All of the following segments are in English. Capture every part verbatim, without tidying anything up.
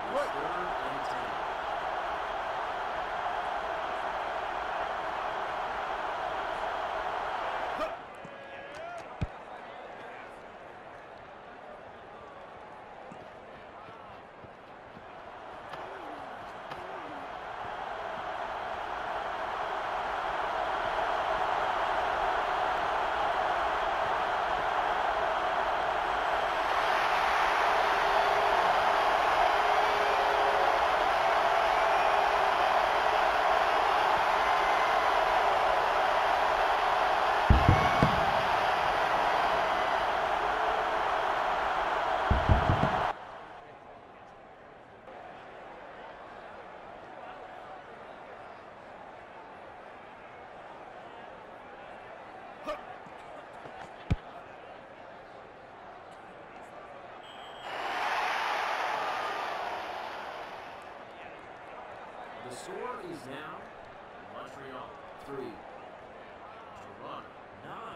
It's third and ten. The score is now Montreal three, Toronto nine.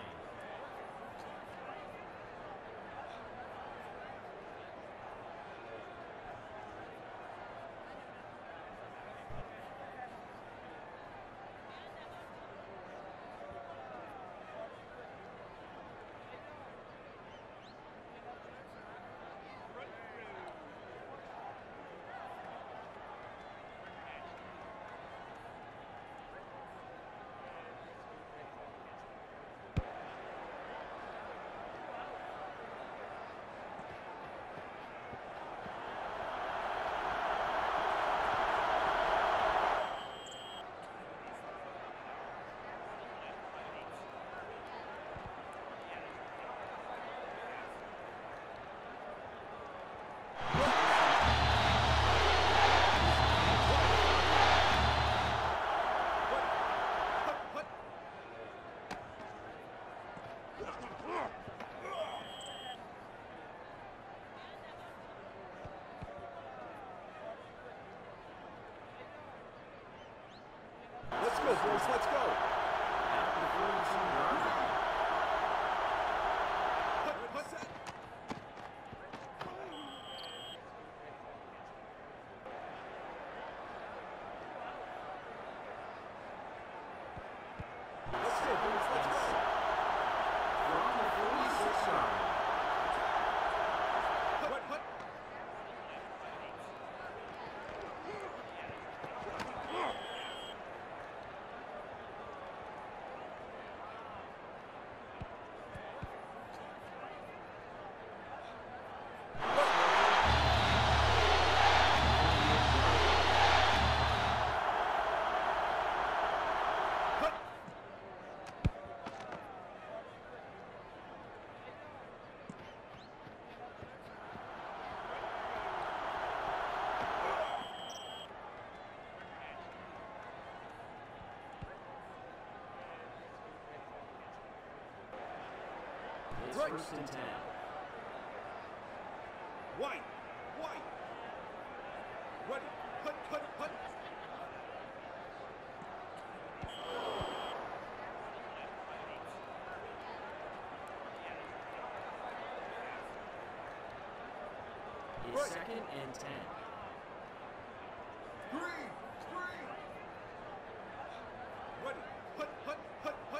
Let's go, boys. Let's go. After the forty-two yard line. Hut, hut, set. Let's go, boys. Let's go. From the forty-six yard line. Hut, hut. It's Right. first and ten. White. White. Ready. Hut, hut, hut. It's Right. second and ten. Green. Green. Ready. Hut, hut, hut, hut.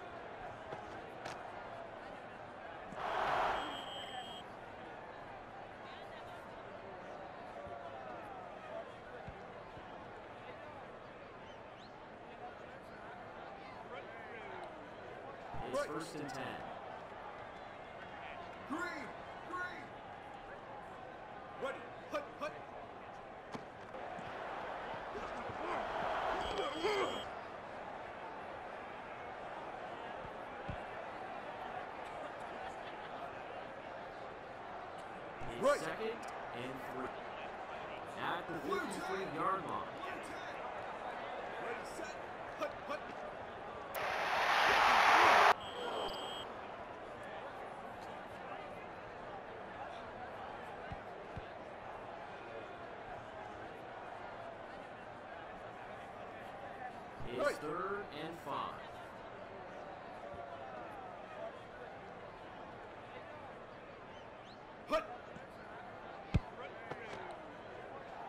It's Right. first and ten. Green. Green. Ready. Hut, hut. It's Right. second and three. At the fifty-three yard line. Ready, set. Hut, hut. It's Right. third and five. Hut.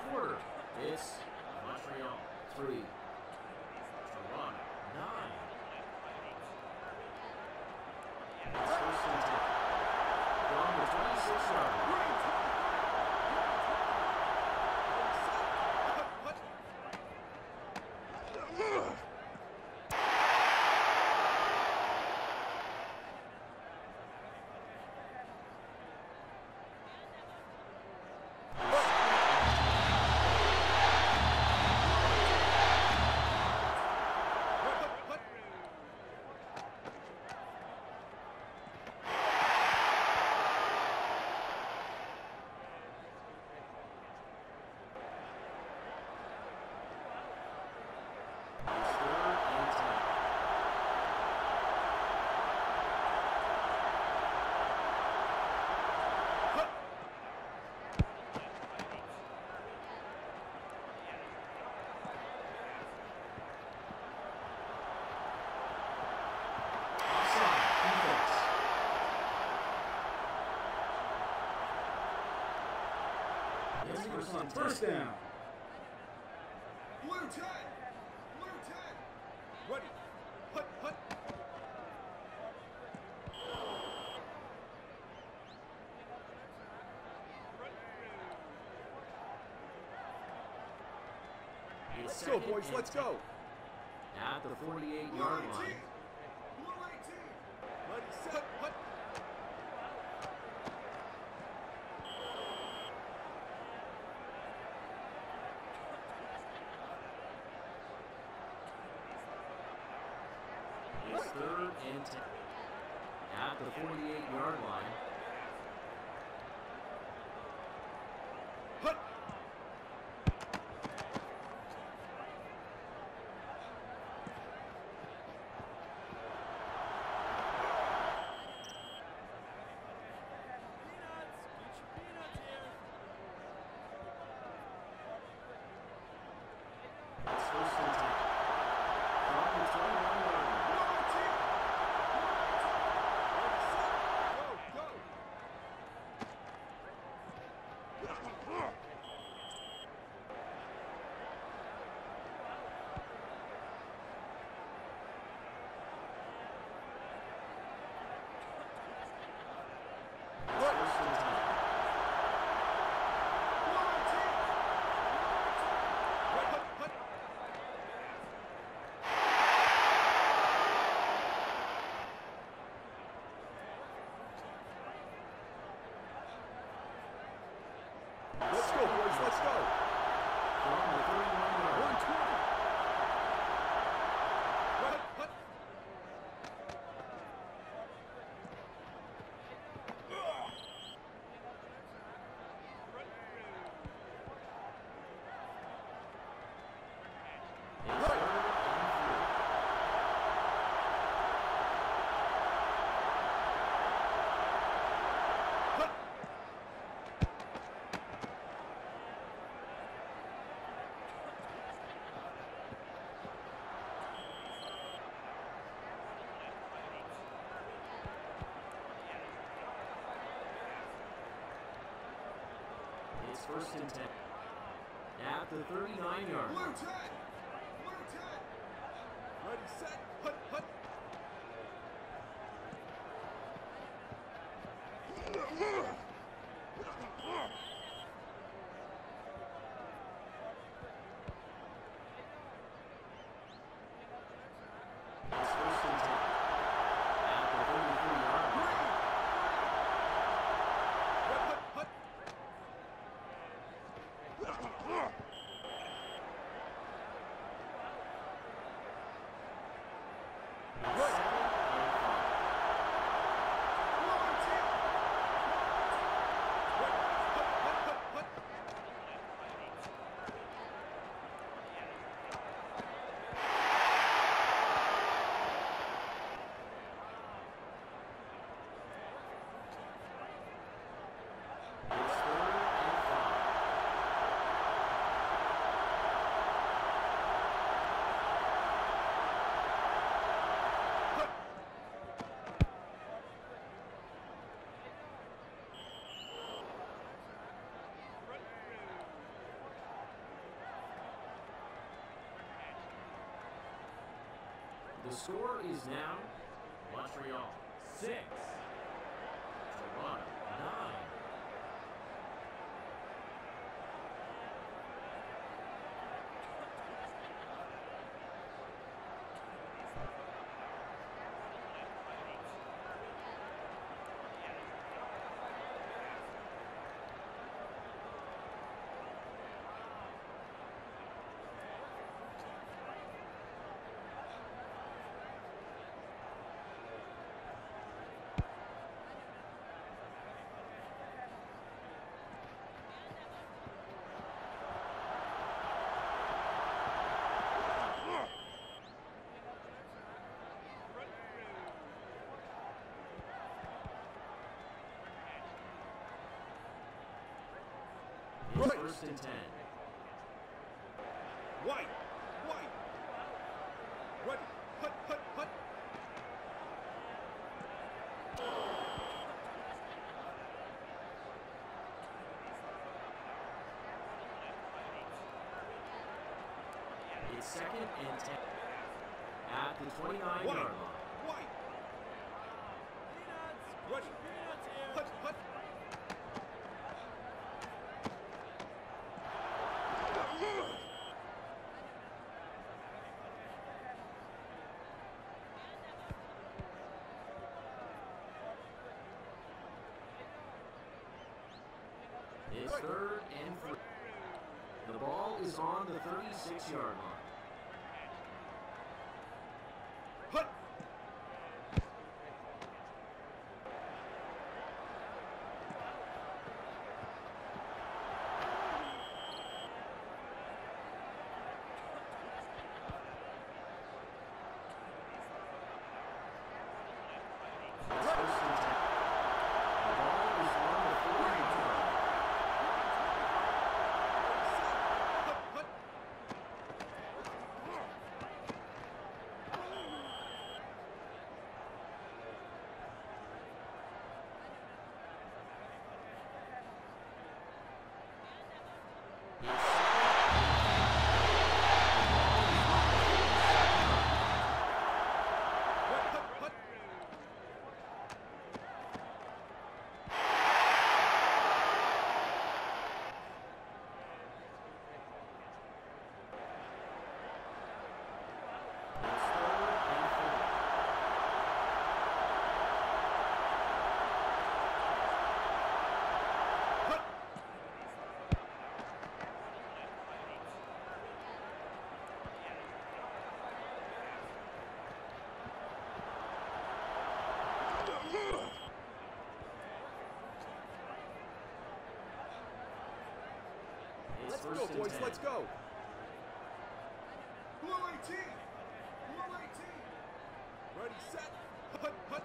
quarter. It's Montreal three, Toronto nine. It's first and ten. From the twenty-six yard line. First down. Blue ten. Blue ten. Ready. Hut, hut. Let's Go, boys. Let's go. At the forty-eight Blue yard eighteen. line. Blue eighteen. Ready, set, hut. It's third and ten. At the forty-eight yard line. Hut. It's first and ten. From the twenty-one yard line. Blue eighteen. Blue eighteen. Ready, set, go, go. It's first and ten. Blue eighteen. Right, hut, hut. Let's go, boys. Let's go. From the thirty-one yard one line. twenty. Right, hut. It's third and three. Hut. It's first and ten. At the thirty-nine yard Blue line. ten. Blue ten. Ready, set, hut, hut. It's first and ten. At the thirty-three yard line. Right, hut, hut. The score is now Montreal six, Toronto nine. It's first and ten. White, white. Ready, hut, hut, hut. It's second and ten at the twenty-nine White, yard line. white. Ready, hut, hut. It's third and three. The ball is on the thirty-six yard line. Hut. It's first and ten. The ball is on the forty yard line. Hut, hut. Hut, hut, hut. It's third and four. Hut. It's Let's first go, and boys, ten. let's go. Blue eighteen. Blue eighteen. Ready, set. Hut, hut.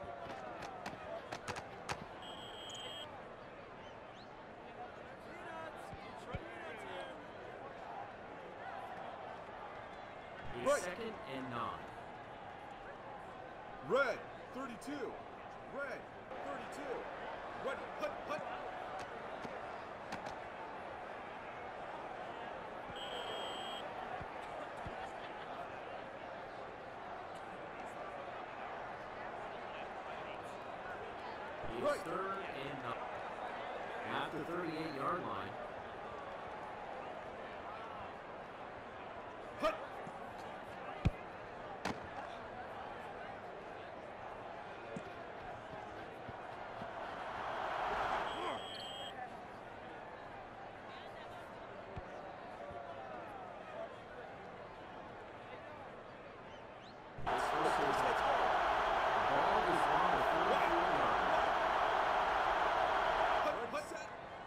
It's Right. second and nine. Red, thirty-two. Red, thirty-two. Ready, hut, hut. It's Right. third and nine. At the thirty-eight yard line. Hut. It's first and ten. The ball is on the forty-four yard line. Hut, hut, set.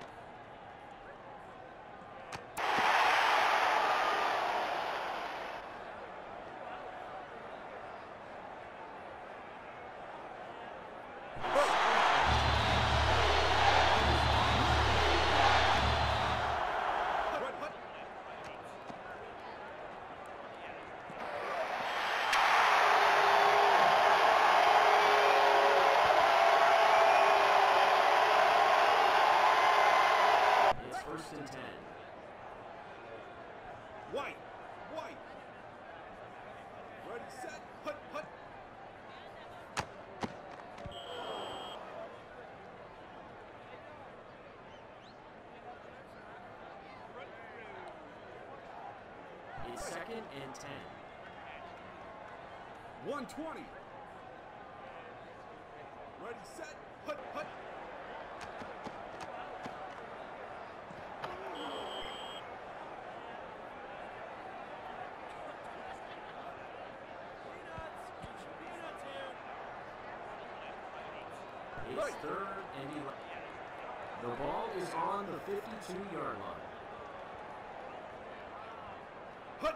Hut, hut. It's first and ten. White, white. Ready, set, hut. second and ten. one twenty. Ready, set, hut, hut. It's third and eleven. The ball is on the fifty-two yard line. Hut.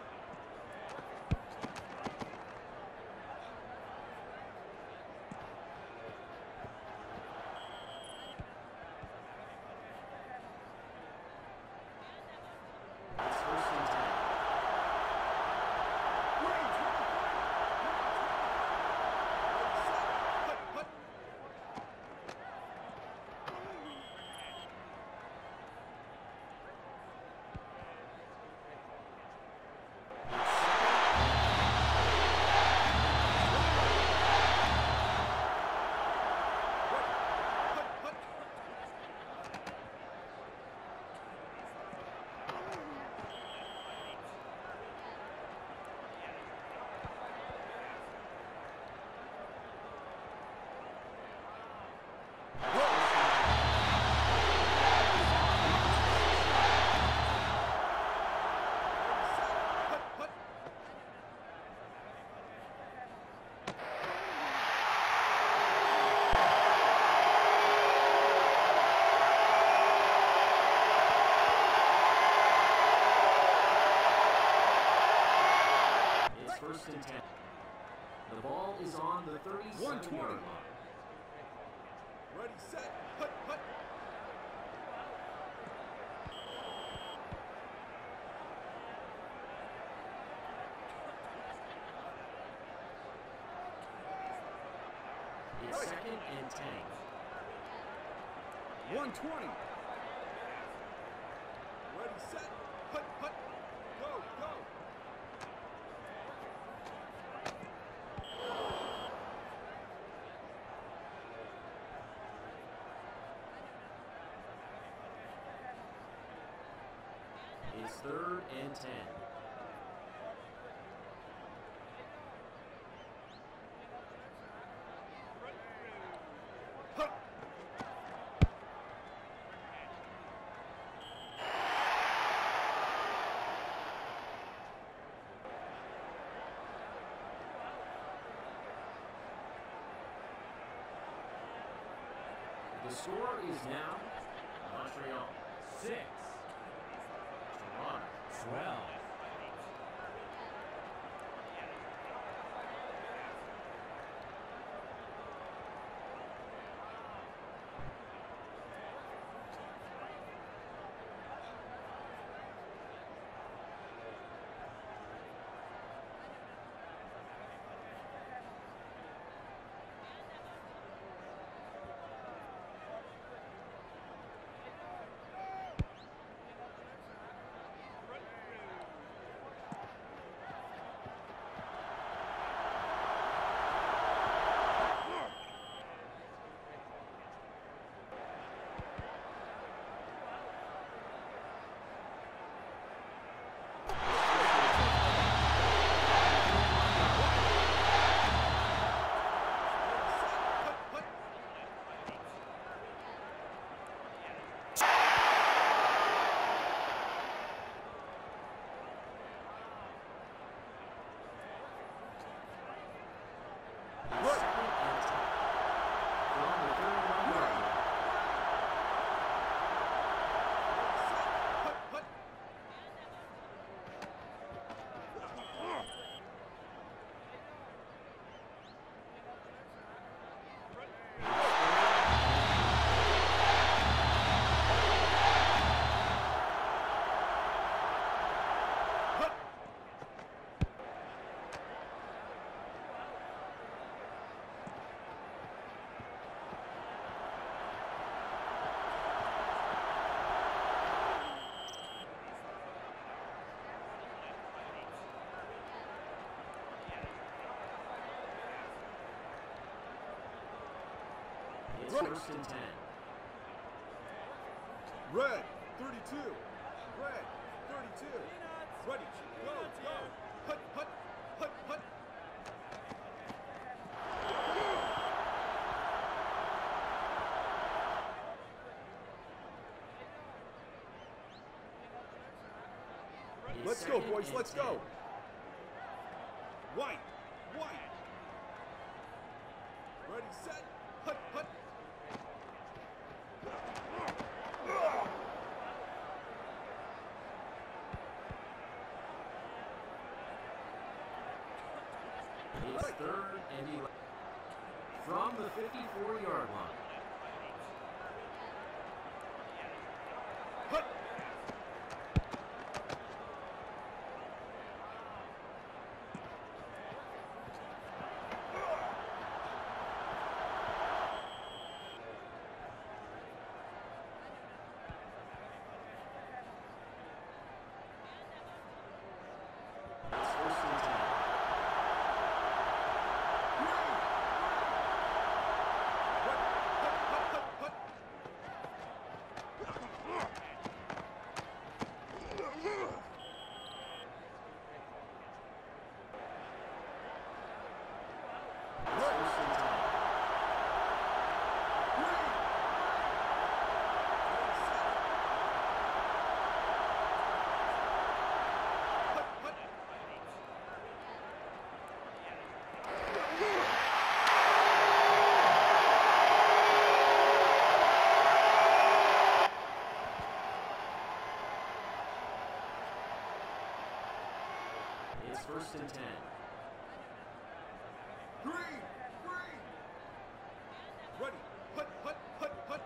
It's first and ten. First and ten. The ball is on the thirty-seven yard line. Ready, set, hut, hut. It's second and ten. one twenty. Ready, set, hut, hut. Go, go. It's third and ten. Hut. The score is now Montreal six, Toronto twelve. It's first and ten. Red, thirty-two. Red, thirty-two. Ready, go, go. Hut, hut, hut, hut. Let's go, boys. Let's go. White, white. Ready, set, hut, hut. It's third and eleven from the fifty-four yard line. Hut. It's first and ten. It's first and ten. Green, green. Ready, hut, hut, hut, hut.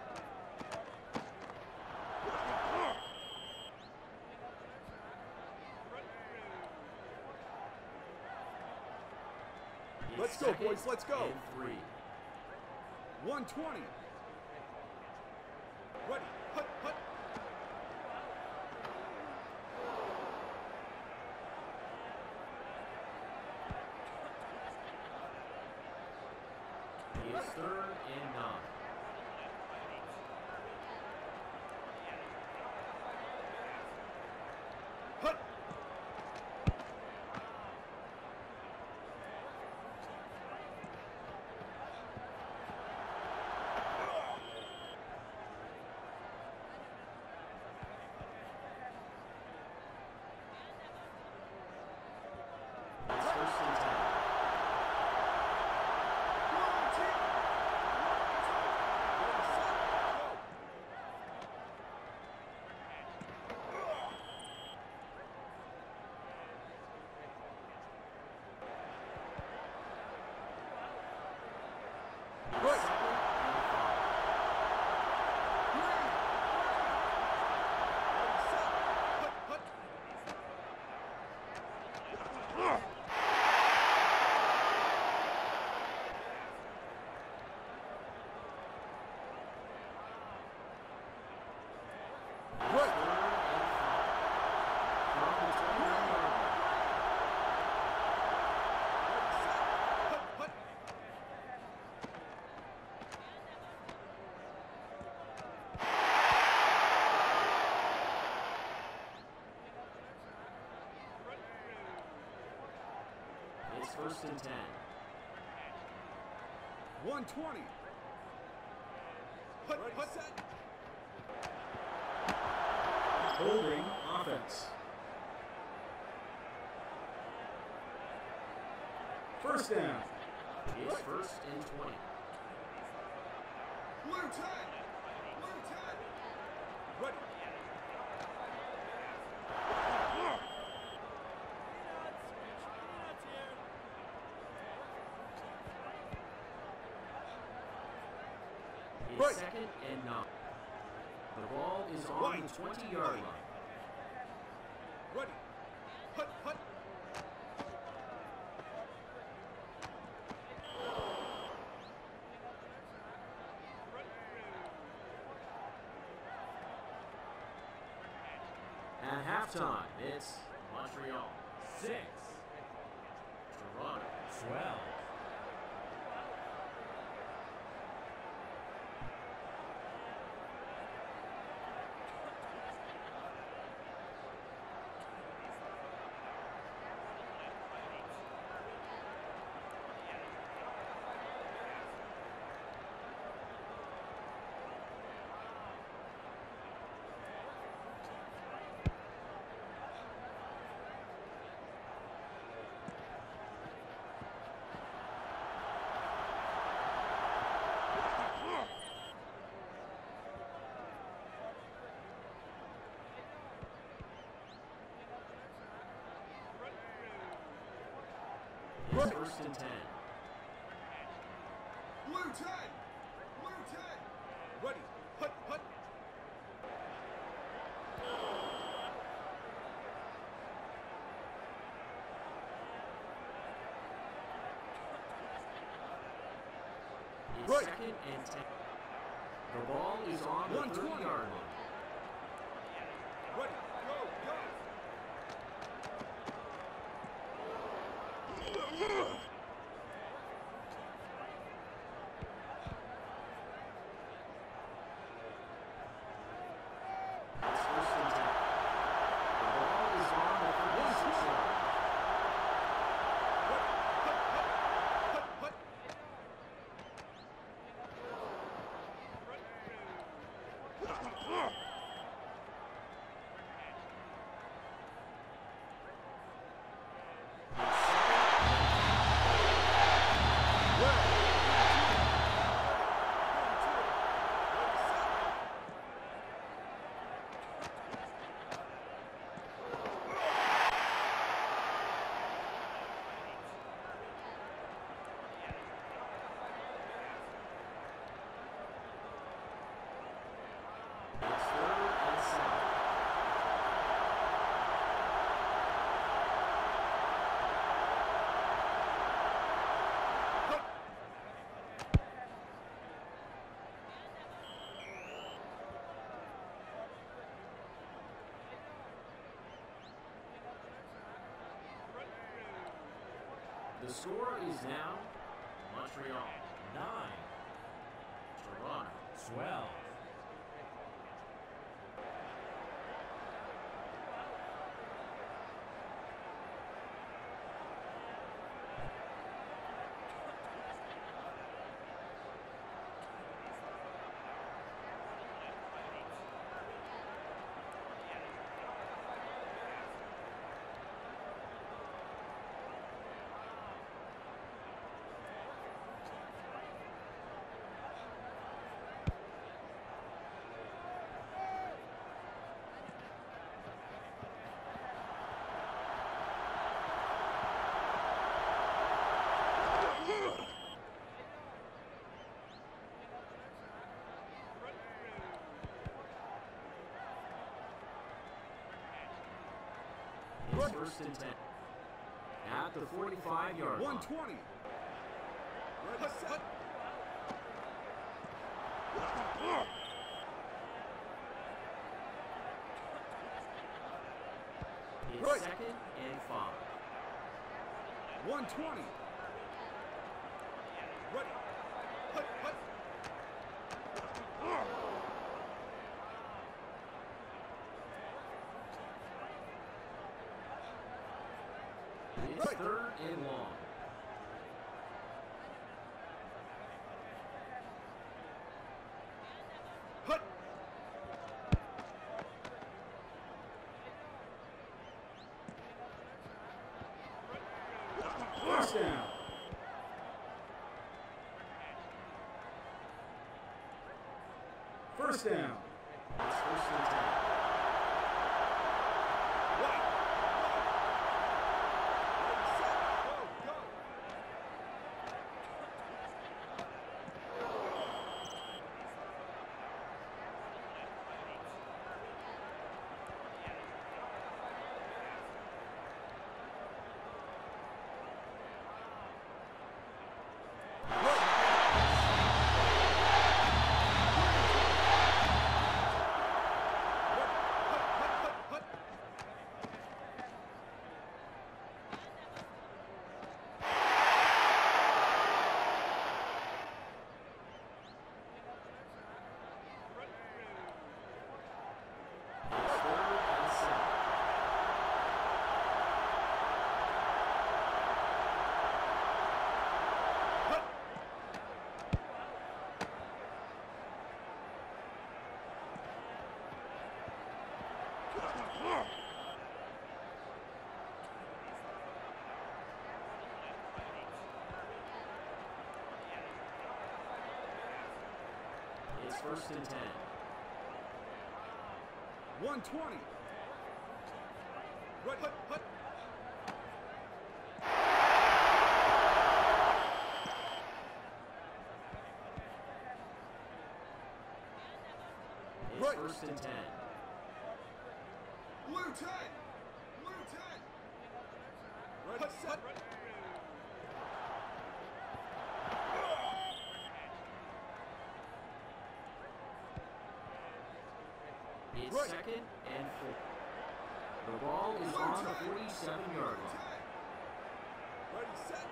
Let's go, Second boys, let's go. and three. one twenty. Ready, hut, hut. It's third and nine. Hut. It's first and ten. It's Right. second and five. It's Right. third and five. From the twenty-nine yard line. It's first and ten. one twenty. Hut, hut, set. Holding offense. First down. It's first and twenty. Blue ten. Blue ten. Ready. It's Right. second and nine. The ball is on Right. the twenty yard Right. line. Ready. Hut, hut. At halftime, it's Montreal six, Toronto twelve. It's first and ten. Blue ten. Blue ten. Ready. Hut, hut. It's Right. second and ten. The ball is on the thirty-yard line. Ready. Go, go. It's first and ten. The ball is on the thirty-six yard line. Hut, hut. It's third and seven. The score is now Montreal nine, Toronto twelve. It's first and ten. At the forty-five yard line. one twenty. Ready, set. It's Right. second and five. one twenty. Ready. Hut, hut. It's Right. third and long. Hut. First down. First down. It's first and ten. Right. Ready, set. Go, go. It's third and seven. It's first and ten. one twenty. Ready, hut, hut. first and ten. Blue ten. Blue ten. Ready, set. It's Right. second and four. The ball is on the forty-seven yard line. Ready, set.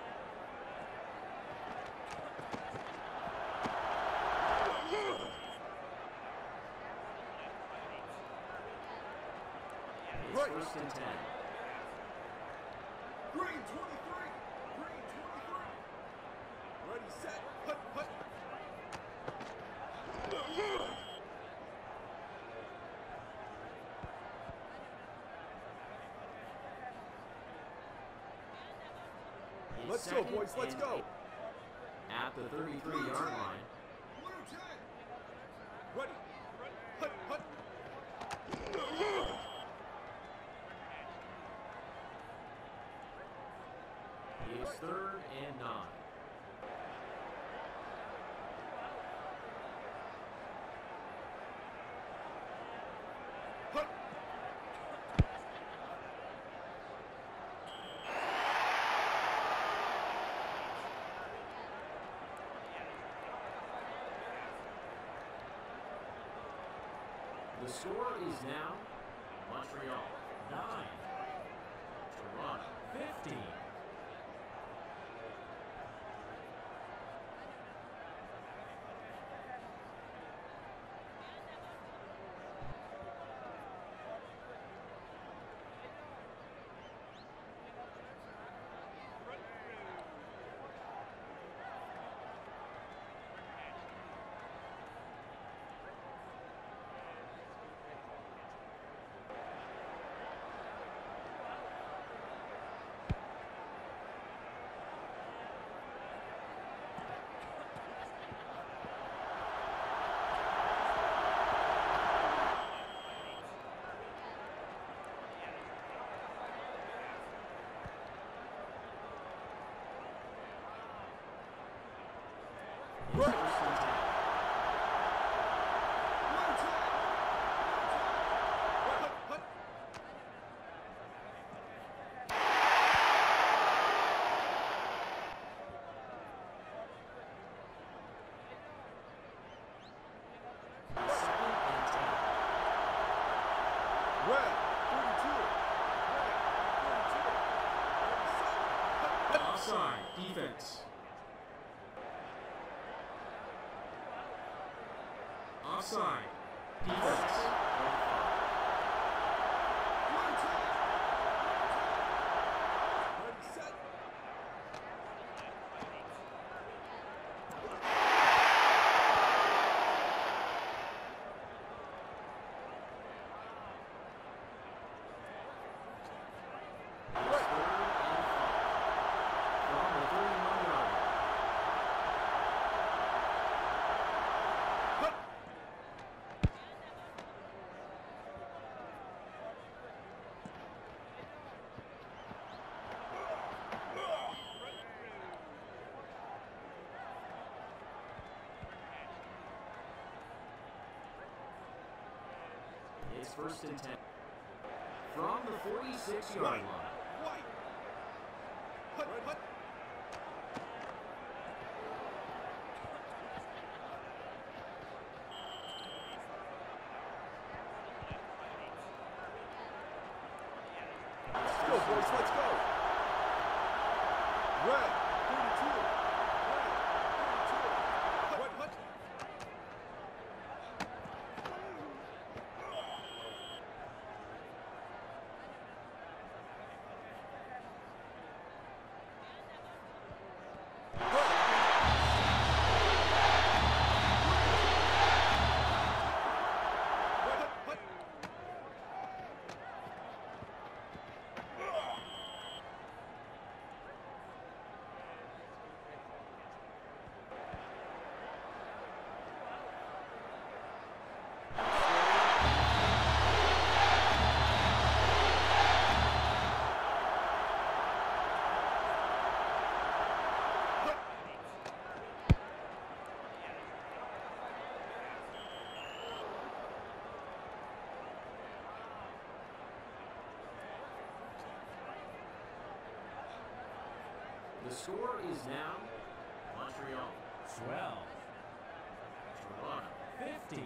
It's Right. first and ten. Green twenty-three. Green twenty-three. Ready, set. Hut, hut. It's Let's go, second boys. Let's and go. eight. At the thirty-three yard line. Blue ten. Ready. Hut, hut. It's third and nine. Hut. The score is now Montreal nine, Toronto fifteen. Right. First and ten. Blue ten. Hut, hut. It's second and ten. Red thirty-two. Red thirty-two. Ready, set. Hut, hut. Offside. Defense. Offside. Defense. Second and five. Blue ten. Ready, set. It's third and five. From the thirty-one yard line. Hut. It's first and ten. From the forty-six yard Right. line. White. Hut, hut. It's Let's go, first and boys. ten. Let's go. Red thirty-two. Red thirty-two. Hut, hut. Hut, hut. score is now Montreal twelve. Toronto. fifteen.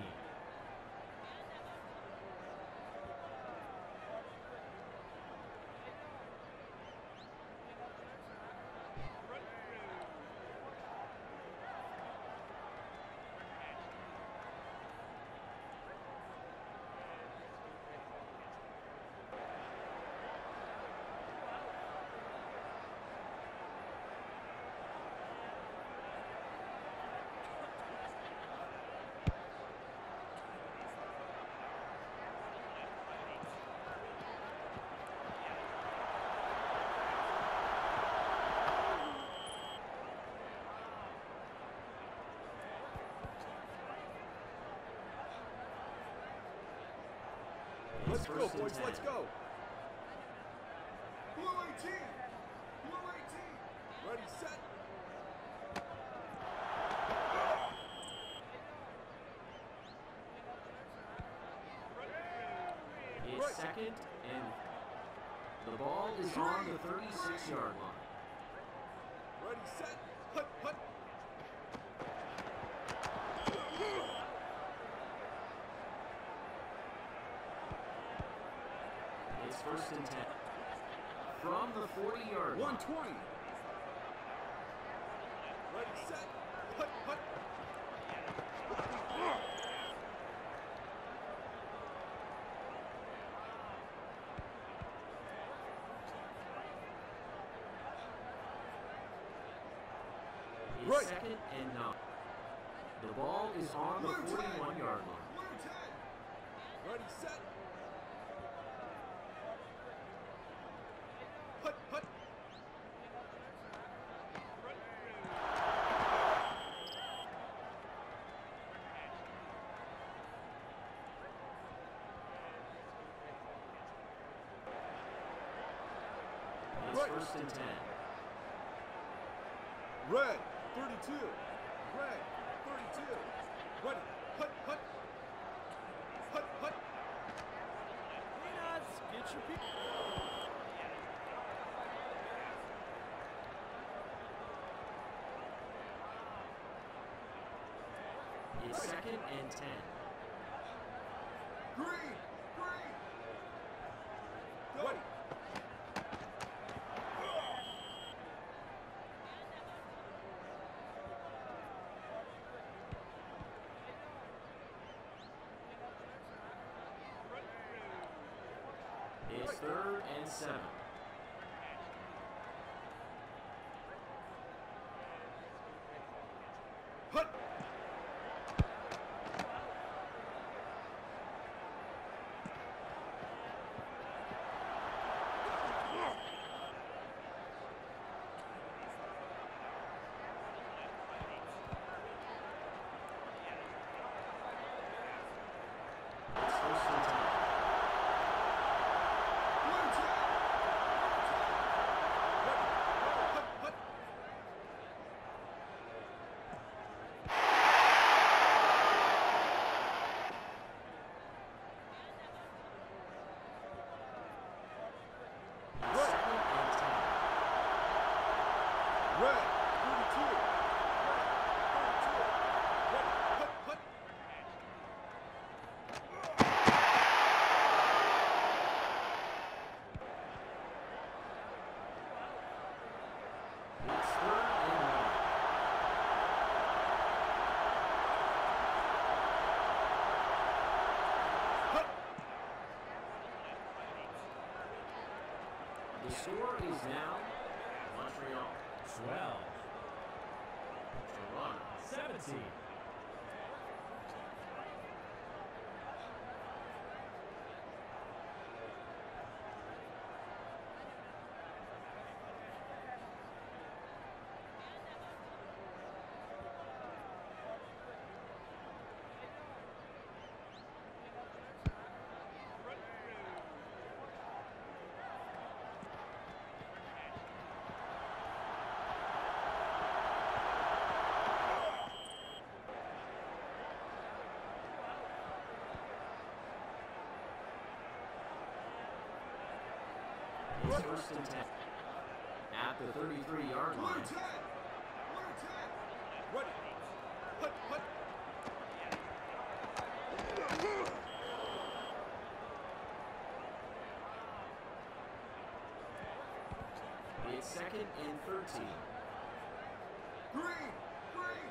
Let's go, First and boys. ten. Let's go. Blue eighteen. Blue eighteen. Ready, set. It's Right. second, and the ball is on the thirty-six yard line. Ready, set. Hut, hut. It's first and ten. From the forty yard one line. twenty. Ready, set. Hut, hut. It's Right. second and nine. The ball is on the Blue ten. forty-one yard line. Blue ten. Ready, set. Hut, hut. It's Right. first and ten. Red, thirty-two. Red, thirty-two. Ready, hut, hut. Hut, hut. Peanuts, get your people. It's second and ten. Green, green. Go. Ready. It's third and seven. Hut. It's first and ten. Blue ten. Ready. Hut, hut. It's second and ten. Red, thirty-two. Red, thirty-two. Ready, hut, hut. It's third and one. Hut. The score is now Montreal twelve. Toronto. seventeen. It's first and ten. At the the thirty-three-yard Blue line. ten. Blue ten. Ready. Hut, hut. It's second and thirteen. Green. Green.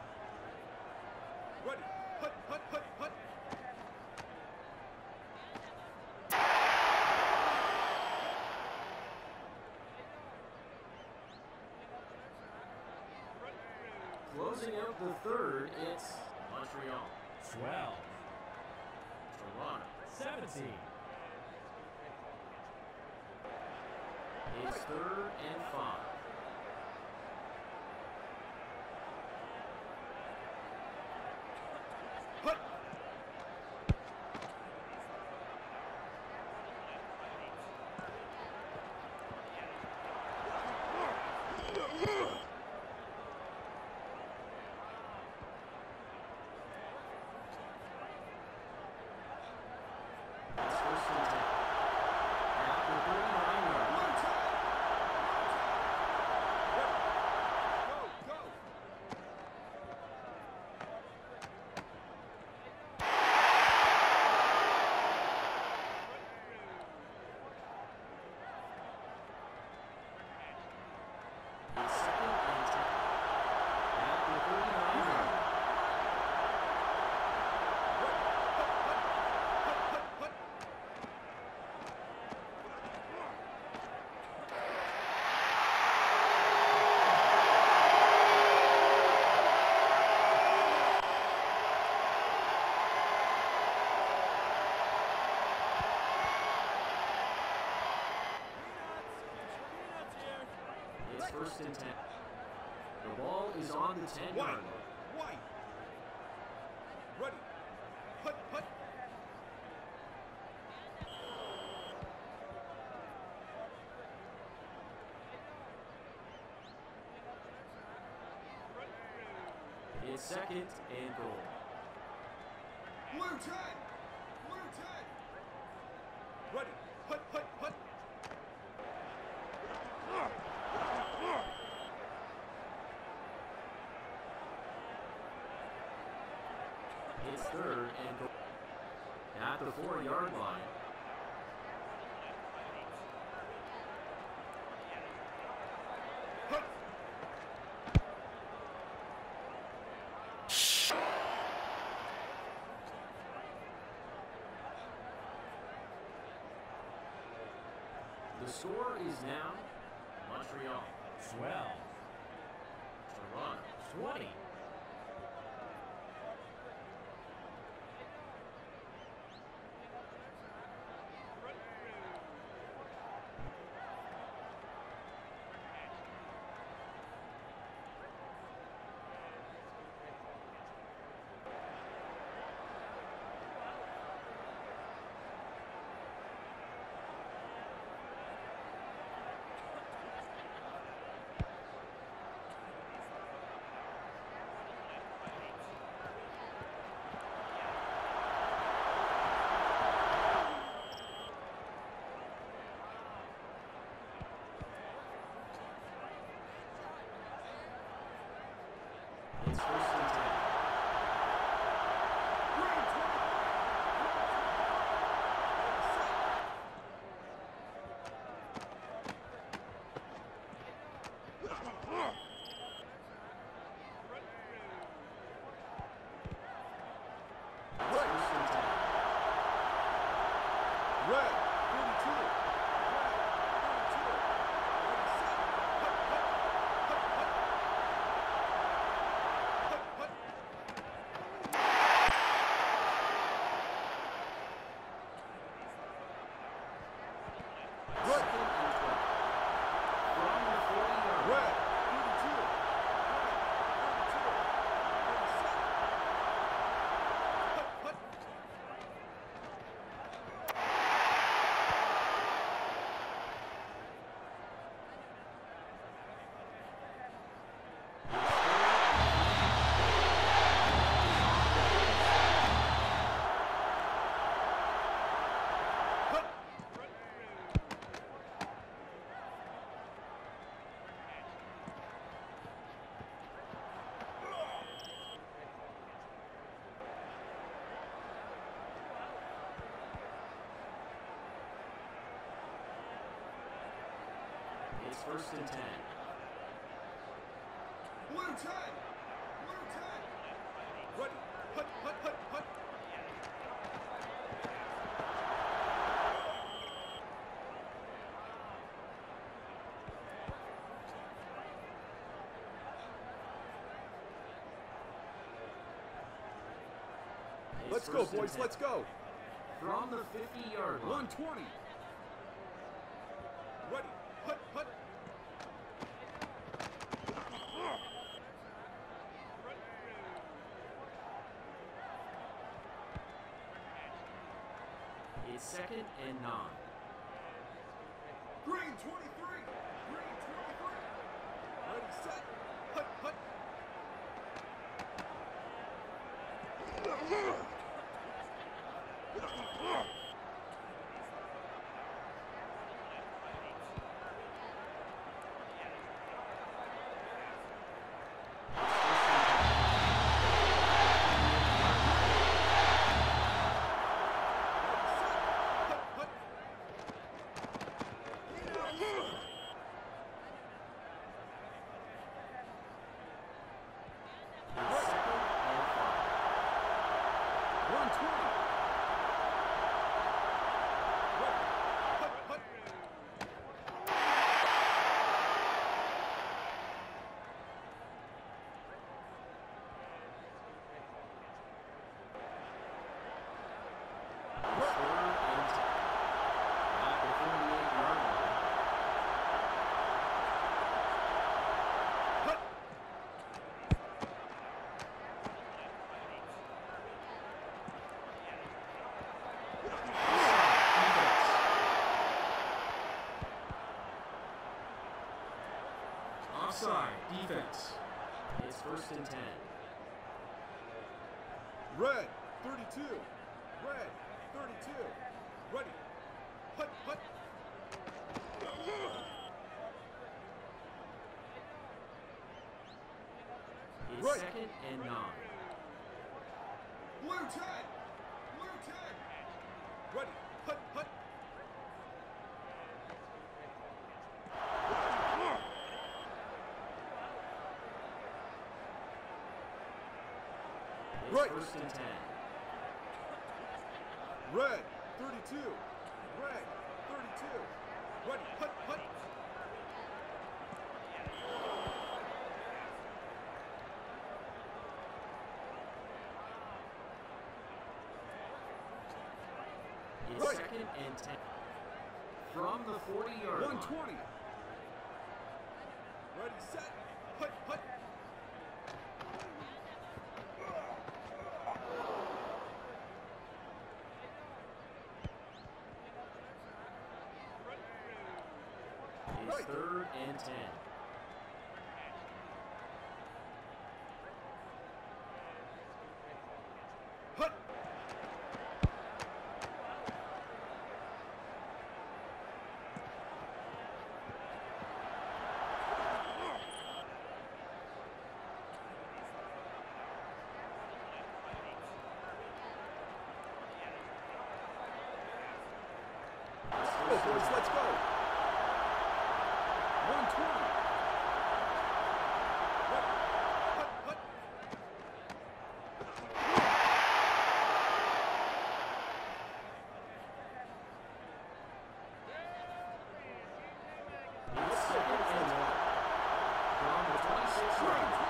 Ready. Hut, hut, hut, hut. Closing out the third, it's Montreal. twelve, Toronto. seventeen, It's third and five. Hut. It's first and ten. At the thirty-nine-yard line. Blue ten. Ready. Go, go. It's second and ten. At the thirty-nine-yard line. It's first and ten. The ball is on the ten-yard White. line. White. Ready. Hut, hut. It's second and goal. Blue ten. Blue ten. Ready. Hut, hut, hut. It's third and goal. At the four-yard line. Hut. The score is now Montreal. twelve, Toronto. twenty, It's first and ten. Green twenty. It's first and ten. Red. thirty-two. Red. thirty-two. Ready, set. Hut, hut. Hut, hut. Hut, hut. It's first and ten. Blue ten. Blue ten. Ready. Hut, hut, hut, hut. It's Let's go, first and boys. ten. Let's go. From the fifty-yard line. one twenty. Ready. Hut, hut. It's second and nine. Green twenty-three. Green twenty-three. Ready, set. Hut, hut. It's second and five. one twenty. Ready. Hut, hut. It's third and ten. At the forty-eight-yard line. Hut. Offside. Defense. It's first and ten. Red thirty-two. Red thirty-two. Ready. Hut, hut. It's Right. second and nine. Blue ten. Blue ten. Ready. Hut, hut. It's Right. first and ten. Red thirty-two. Red thirty-two. Ready. Hut, hut. It's Right. second and ten. From the forty-yard one line. twenty. Ready, set. Hut, hut. It's Right. third and ten. Hut. It's Go, first and boys, ten. let's go. one twenty. Ready. Hut, hut. It's second and one. From the twenty-six-yard line.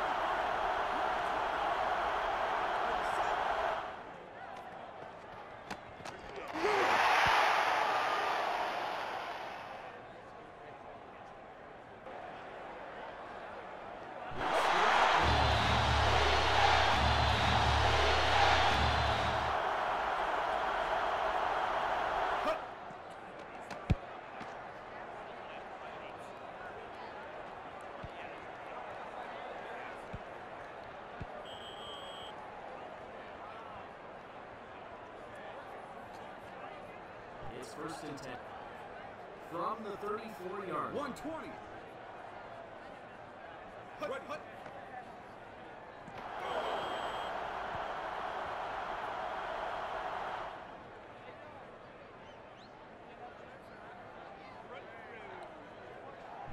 It's first and ten. From the thirty-four-yard line. one twenty. Hut, hut, hut.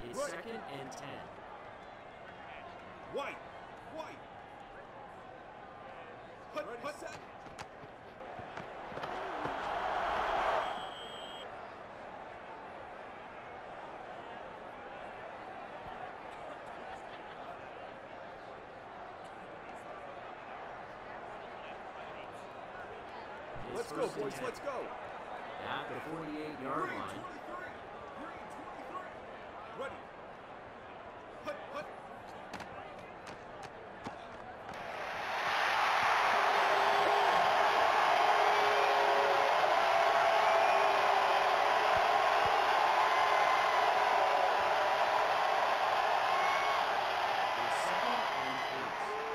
It's Right. second and ten. White. White. Hut, Ready, hut. Set. It's Let's go, first and boys. ten. Let's go. At the forty-eight-yard Green line. twenty-three. Green twenty-three. Ready. Hut, hut. It's second and eight.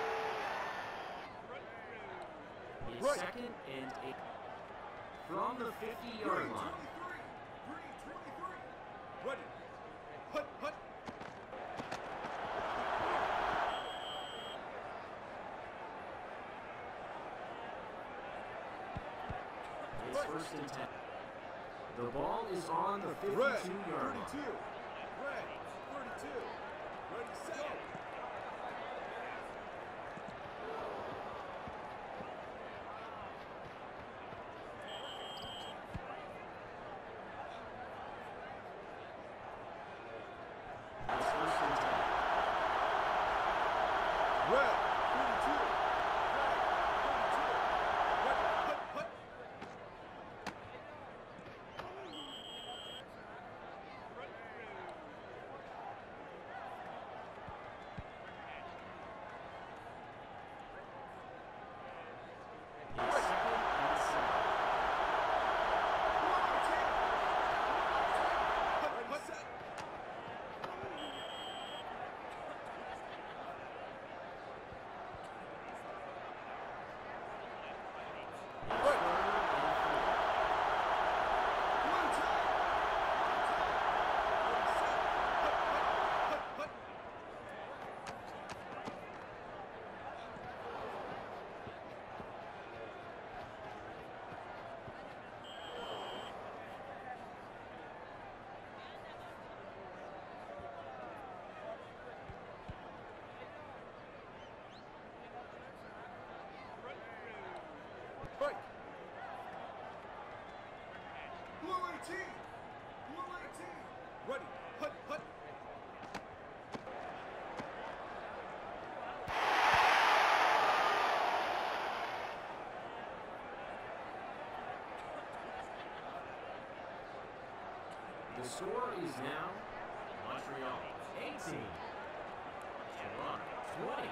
It's Right. second and eight. From the fifty-yard Green line. twenty-three. Green twenty-three. Ready. Hut, hut. It's first and ten. The ball is on the Red. fifty-two-yard line. thirty-two. Red. thirty-two. Ready, set. Go. It's first and ten. Red. thirty-two. Red. thirty-two. Ready. Hut, hut. It's second and seven. Hut, hut, set. It's third and four. Blue tie. Ready, set. Hut, hut, hut, hut. Right. Blue eighteen. Blue eighteen. Ready. Hut, hut. The score is now Montreal eighteen. Toronto twenty.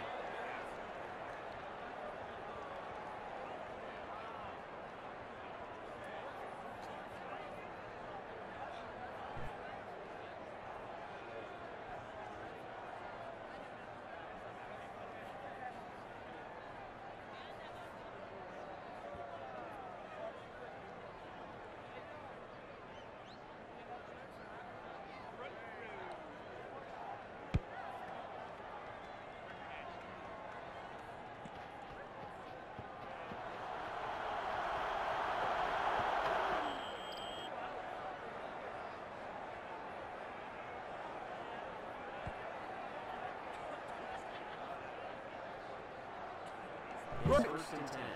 It's Right. first and ten.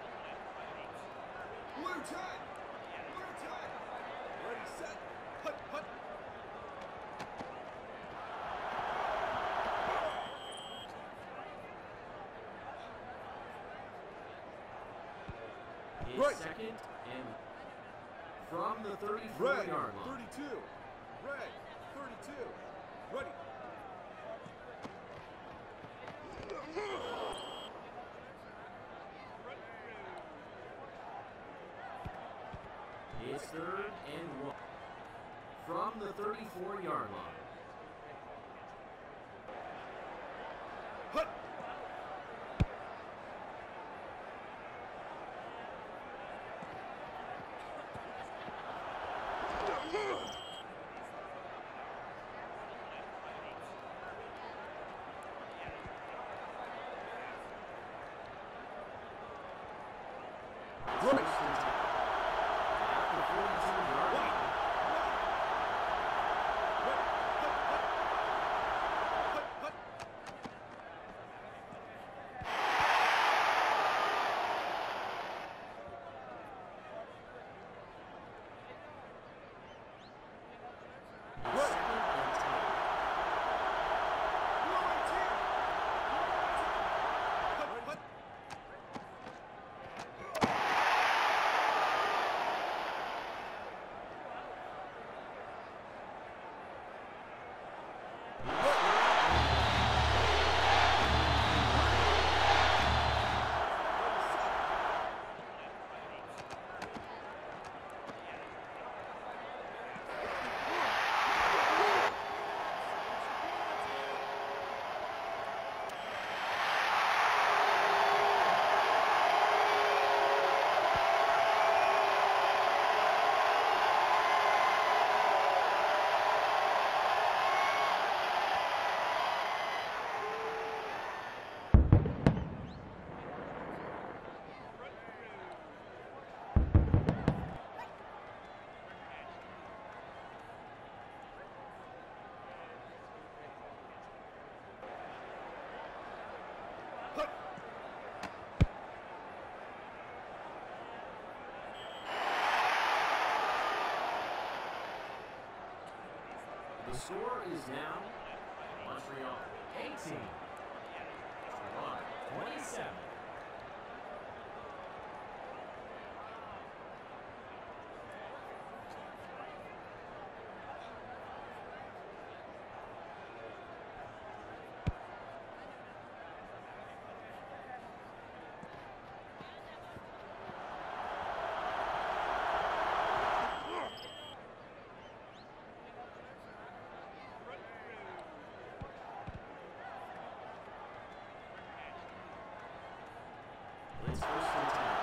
Blue ten. Blue ten. Ready, set. Hut, hut. It's Right. second and from the Red. thirty-four-yard line. thirty-two. Red. thirty-two. Ready. It's third and one. From the thirty-four-yard line. Hut. First and ten. At the forty-two-yard line. Ready. Hut, hut. score is now Montreal eighteen. one. twenty-seven. It's first and ten.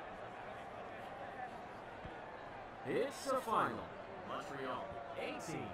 It's the final. Montreal eighteen.